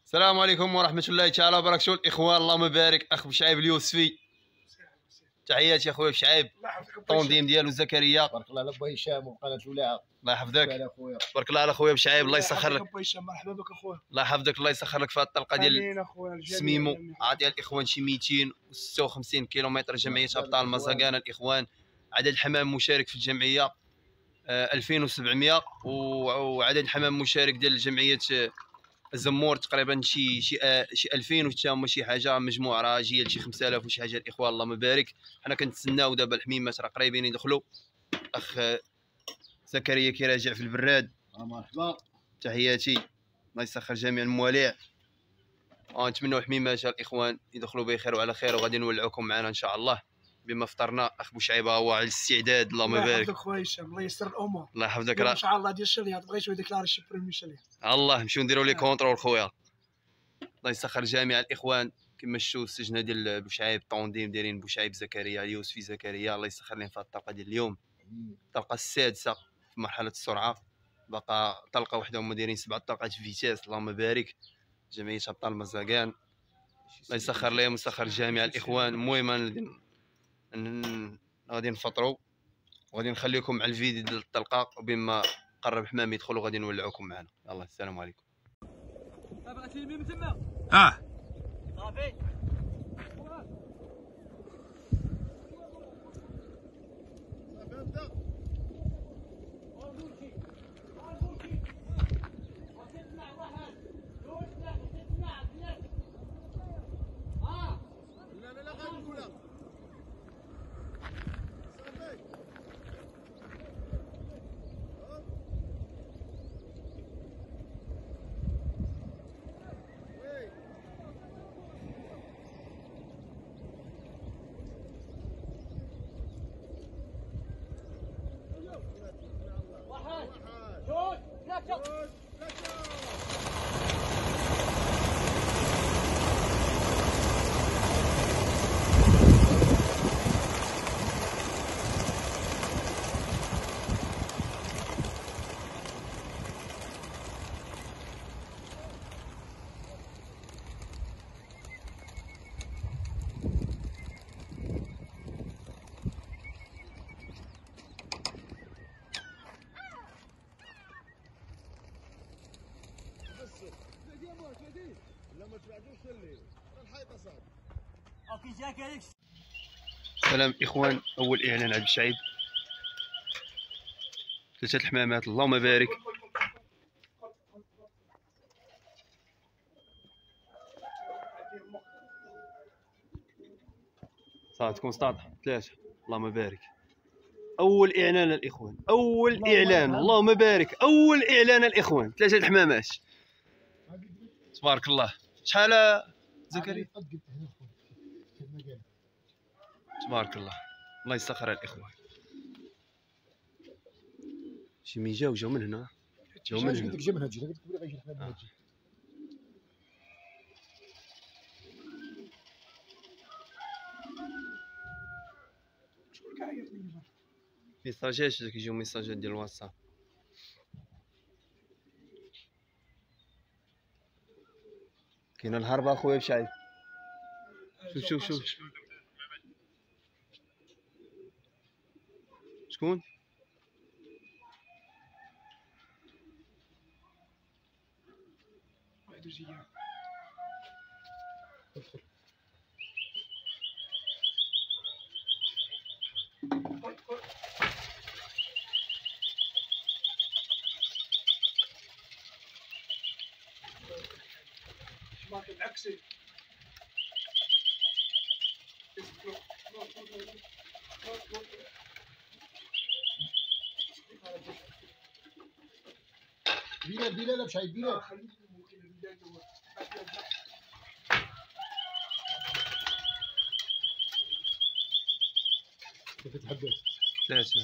السلام عليكم ورحمة الله تعالى وبركاته. الإخوان اللهم بارك. أخ بشعيب اليوسفي، تحياتي أخويا بشعيب. التنظيم ديالو زكريا، بارك الله على با هشام وقناة الولاعة. الله يحفظك. بارك الله على خويا بشعيب، الله يسخر لك. مرحبا بك اخويا، الله يحفظك، الله يسخر لك في هذه الطلقة ديال سميمو. عاطيها الإخوان شي 256 كيلومتر. جمعية أبطال مزاقان الإخوان. عدد الحمام مشارك في الجمعية 2700، وعدد الحمام مشارك ديال جمعية الزمور تقريبا شي 2000 وحتى هما شي حاجه، مجموع راه جايه شي 5000 وشي حاجه. الاخوان اللهم بارك. حنا كنتسناو دابا الحميمات راه قريبين يدخلوا. اخ زكريا كيراجع في البراد، مرحبا، تحياتي، الله يسخر جميع المواليع. نتمنوا الحميمات الاخوان يدخلوا بخير وعلى خير، وغادي نولعوكم معنا ان شاء الله بما فطرنا. اخ بوشعيبه هو على الاستعداد، اللهم بارك. الله يحفظك خويا هشام، الله ييسر الامور. الله يحفظك. ان شاء الله ديال الشريات بغيتو ديكلاري شي بريمي شريات، الله نمشيو نديروا لي كونترول خويا. الله يسخر جميع الاخوان. كما شفتوا السجنه ديال بوشعيب التنظيم دايرين بوشعيب زكريا اليوسفي زكريا، الله يسخر لهم في الطلقه ديال اليوم، الطلقه السادسه في مرحله السرعه. باقا طلقه واحده هما دايرين 7 طلقات فيتاس، اللهم بارك. جمعيه ابطال مزاقان، الله يسخر لهم ويسخر جميع الاخوان. المهم غادي نفطروا وغادي نخليكم مع الفيديو ديال الطلقه، وبما قرب حمام يدخلوا غادي نولعوكم معنا. يلاه السلام عليكم. بغيتي تلمي من تما؟ صافي. سلام اخوان. اول اعلان على بشعيب، 3 الحمامات، اللهم بارك. صافي تكون سطاطح 3، اللهم بارك. اول اعلان الاخوان، اول اعلان، اللهم بارك. اول اعلان الاخوان، 3 الحمامات، تبارك الله. شحال زكريا؟ تبارك الله، الله يسخر الاخوان. شي من جاو من هنا، جاو من هنا. جا من هاد الجهه، قلت لك غيجي الحمام من هاد الجهه. ميساجات كيجيو ميساجات ديال الواتساب. كاينه الهربه اخويا بشعيب. شوف شكون؟ العكسي بلال بشعيب، بلال كيف تحبس؟ 3.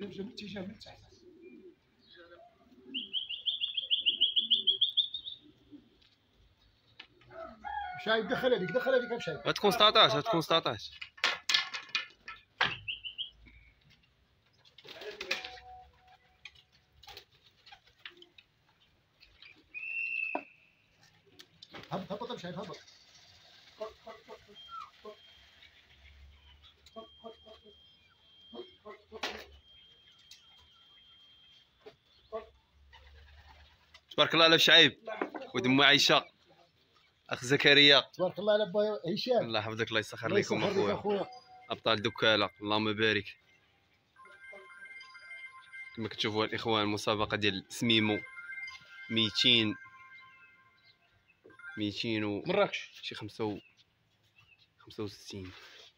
حنا في الاتجاه من تحت. شايب دخل هذيك دخل هذيك شايب. غتكون 17 غتكون 17. هبط هبط شايب هبط. تبارك الله على شعيب ودم عيشه اخ زكريا. تبارك الله على با هشام. الله يحفظك الله يسخر الله لكم يسخر لك اخويا. ابطال دكاله اللهم بارك. كما كتشوفوا الاخوان المسابقه ديال سميمو 200 و مراكش شي 65.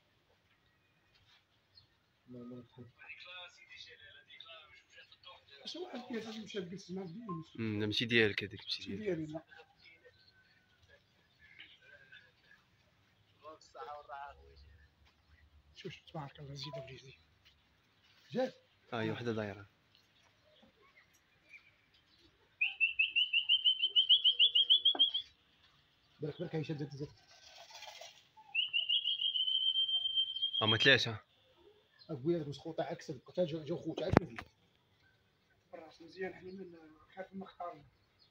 شي واحد كيفاش مشى لقيت مع الدين. لا ماشي ديالك هذيك ماشي ماشي ديالك. ديالي لا. شوف تبارك الله زيد بريزي. جات ها هي وحده دايره. بالك بالك هشام زاد. هما ثلاثه. ابويا هذوك مسخوطه عكسك حتى جاو خوت عاد ما فيش. بالراس مزيان حنا من خاف ما اختارنا.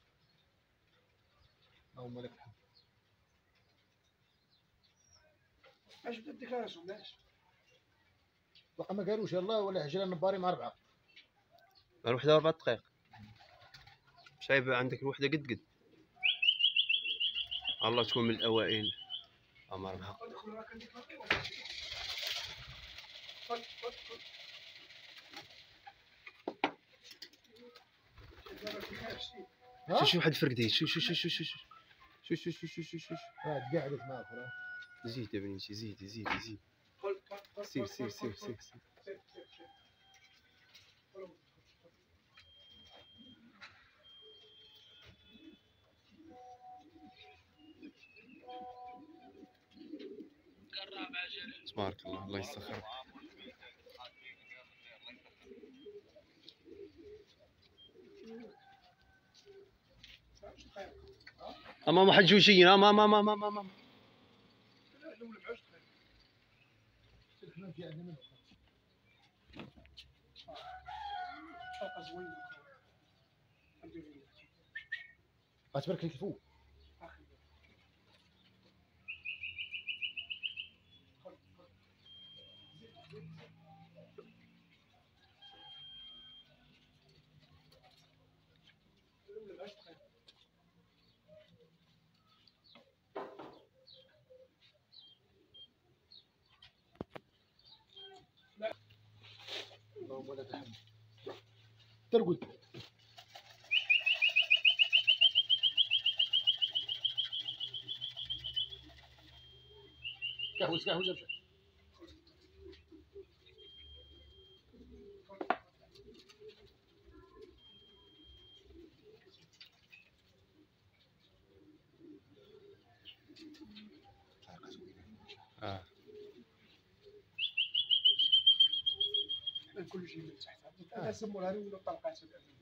اللهم لك الحمد. اش بدا الديكلاراسيون علاش؟ باقا ما قالوش يلاه ولا هجره النباري مع 4. الوحده 4 دقائق. شايب عندك الوحده قد قد. الله تكون من الاوائل. امر بها. شوف واحد فرقدي. شوف شوف شوف شوف شوف شوف شوف شوف شوف شوف. قاعدت مع اخرى. زيد يا بنيتي زيد زيد زيد. سير سير سير سير سير. تبارك الله الله يسخر. امام واحد جوجين امام امام امام امام. غتبارك لك الفوق. اللهم لك الحمد. ترقد. كهوز كهوز امشي. كل شيء من تحت. هذا سموها لي ولا طلقات.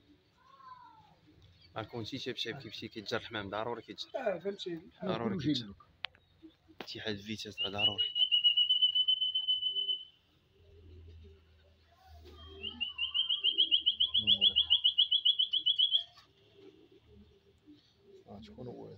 ما كنتي شايف كيفاش كيتجر الحمام ضروري كيتجر. فهمتيني. ضروري كيتجر. اتحاد الفيتاس راه ضروري. شكون هو؟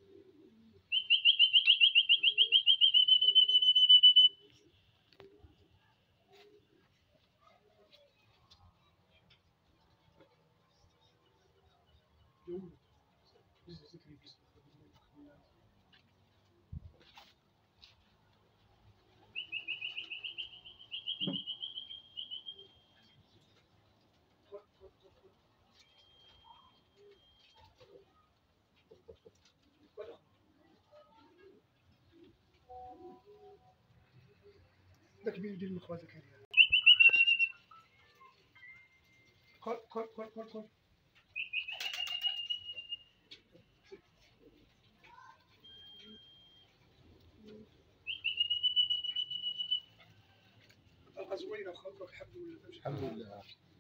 داك بين يدير المخوة زكريا. كل كل كل كل كل. طلقه زوينه خلقك الحمد لله. الحمد لله.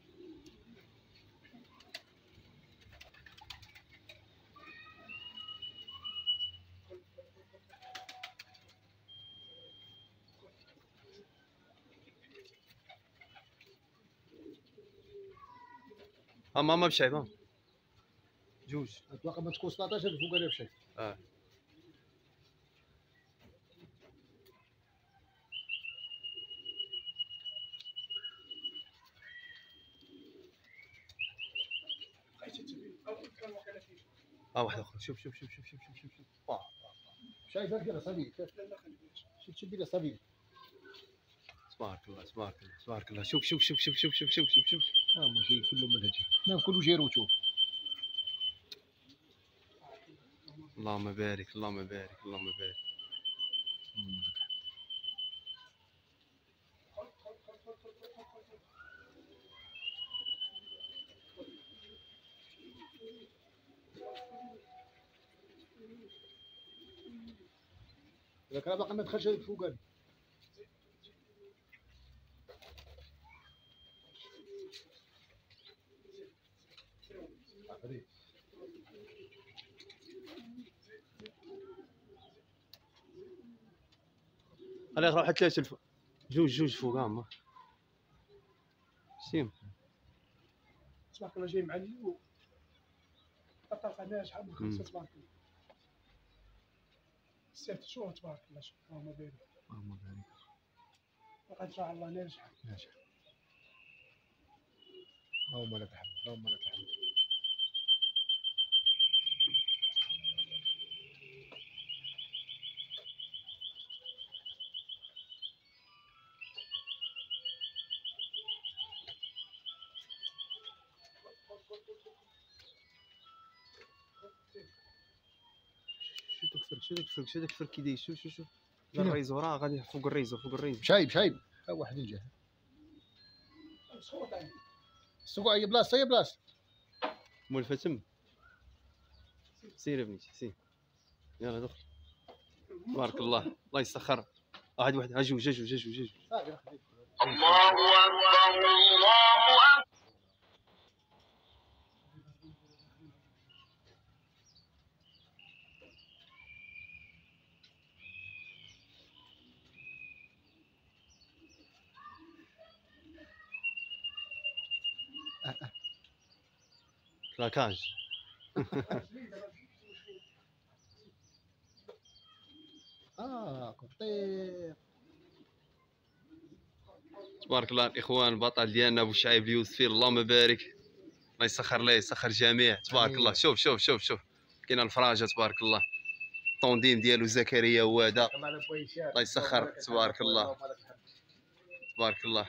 ماما بشعيب جوج. اتوقع ما تكون 17 فوق عليها بشيء. واحد اخر. شوف شوف شوف شوف شوف شوف شوف. شايف هكذا صبي. شوف بلا صبي. تبارك الله تبارك الله تبارك الله. شوف شوف شوف شوف شوف شوف شوف شوف شوف. ماشي كله منهجي. نعم كله جيرو شوف. اللهم بارك اللهم بارك اللهم بارك. إذا كان باقي ما دخلش فوق هذا. خليه يروح 3 جوج فوق هما. سيم. تبارك الله جاي معلي و الطلقه ناجحه من 5 تبارك الله. السيف شو تبارك الله. اللهم بارك. اللهم بارك. وقد شاء الله ناجحه. اللهم لك الحمد اللهم لك الحمد. شو تكفر كي داير. شوف شوف شوف. الريزو راه غادي فوق الريزو فوق الريزو. شايب ها واحد جا. السوق اي بلاصه اي بلاصه. مول فتم. سير يا بنتي سير. يلا دخل. تبارك الله الله يسخر. واحد ها جوج. الله اكبر الله أكبر. كلاكاج. كطير. تبارك الله الاخوان البطل ديالنا ابو شعيب اليوسفي اللهم بارك. الله يسخر ليه يسخر الجميع. تبارك الله. شوف شوف شوف شوف كاين الفراجه تبارك الله. الطونديم ديالو زكريا وهذا الله يسخر. تبارك الله تبارك الله.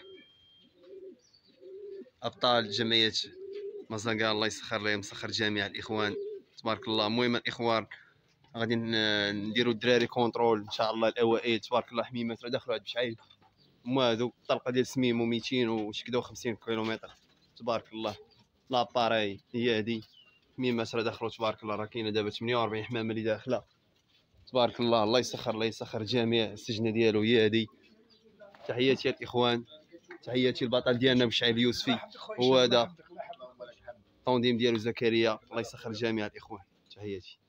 ابطال جمعيه مزنقا الله يسخر لهم يسخر جميع الاخوان تبارك الله. المهم الاخوان غادي نديروا الدراري كونترول ان شاء الله الاوائل تبارك الله. حميمات دخلوا عند بشعيب هما هادو الطلقه ديال سميمو 200 وشكداو 50 كيلومتر تبارك الله. لاباري هي هادي حميمات دخلوا تبارك الله. راه كاينه دابا 48 حمامه اللي داخله تبارك الله. الله يسخر الله يسخر جميع. السجنه ديالو هي هادي. تحياتي الاخوان تحياتي البطل ديالنا بشعيب اليوسفي هو هذا الطونديم ديالو زكريا الله يسخر جميع الاخوان. تحياتي.